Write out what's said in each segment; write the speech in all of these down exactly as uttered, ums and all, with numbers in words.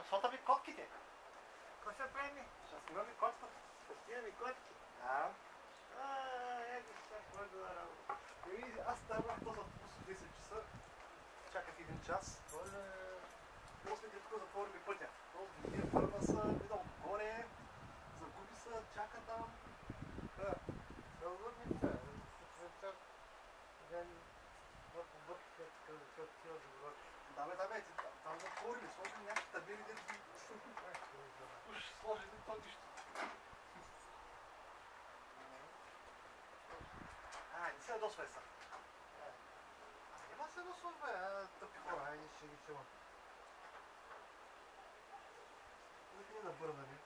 Защо да ми котките? Какво ще правим? Ще снимаме котката. Постираме котки. Да. Ааа, еди сега, кой да работа? И аз ставам този автобус от десет часа. Чаках един час. Боже, После като тук затворили пътя. Този градир върна са, видал горе, загуби са, чака там. да, дълготница. Вечер, ден, върху бърките, защото ти забравя. Да бе, да бе, ти там, там затворили, сложили някакви табели, дето ги уж сложили то нищо. А, не се ядосвай са. Няма се ядосвай, бе, тъпи хора. Айде, ще ги чувам. Нека да бърнали.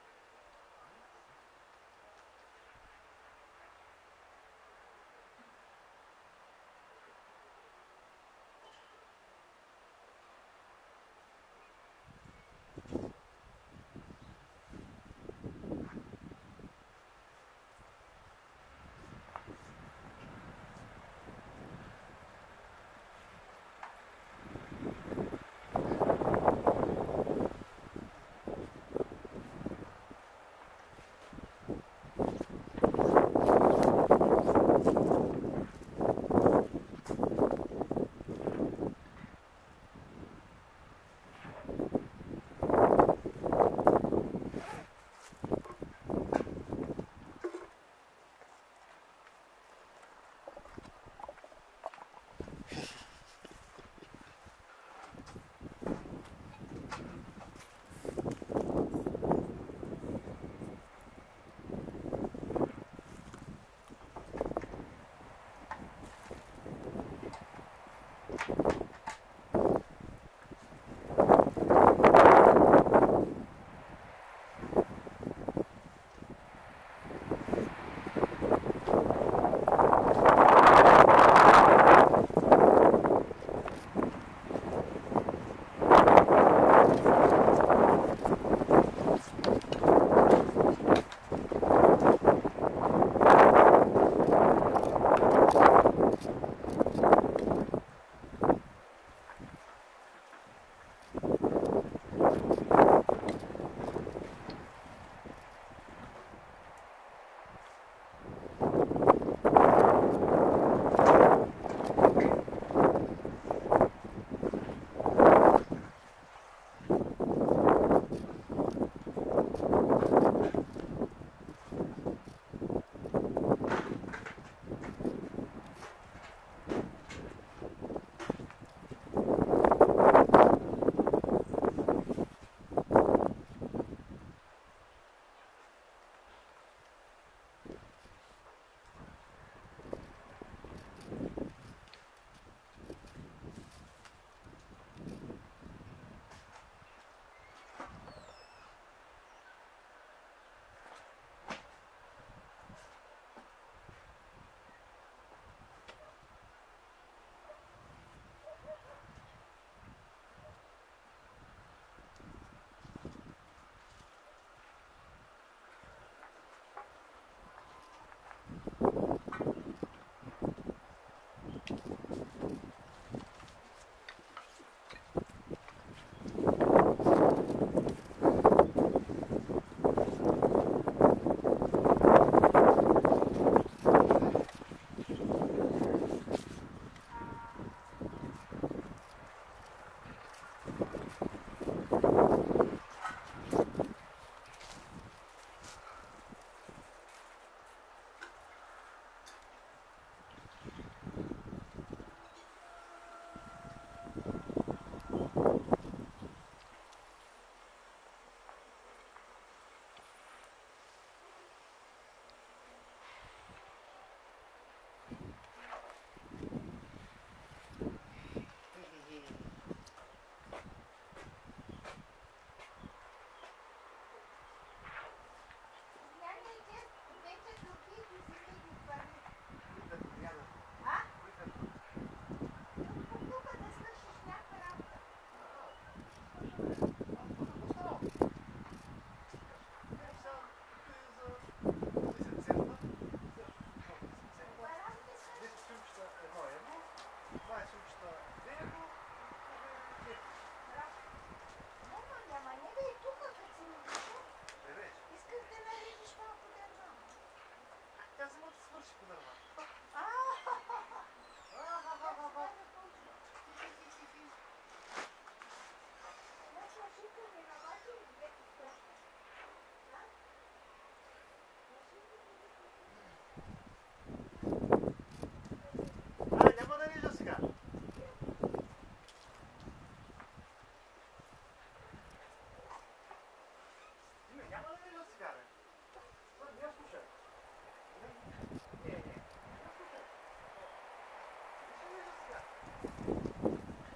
цигара. Ой, не я слушай. Не, не, не я слушай. Ты не за цигара.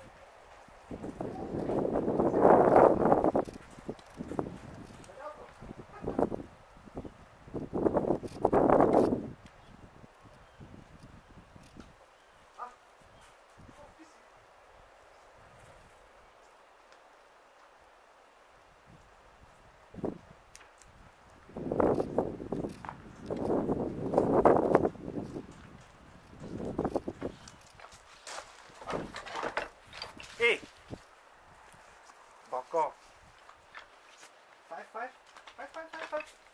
Ей! Бако! Five, five, five, five, five, five.